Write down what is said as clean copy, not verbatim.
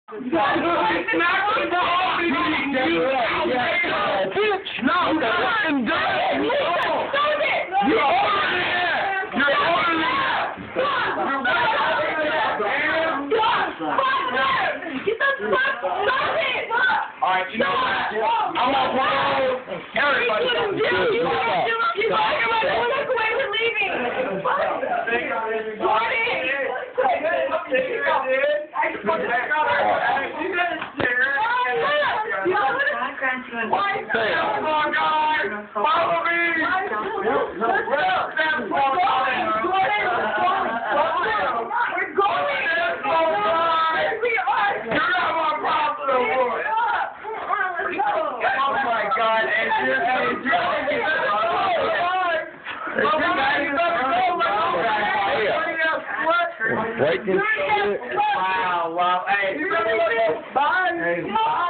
No, fucking done. You're older than that. You're older than that. Get the fuck, stop it! Alright, you know what? I'm gonna follow everybody. You walk away, we're leaving. Oh God! Follow me! We're going! We are! You're not my problem no more! Oh my God, Breaking shit. Wow, hey. Bye.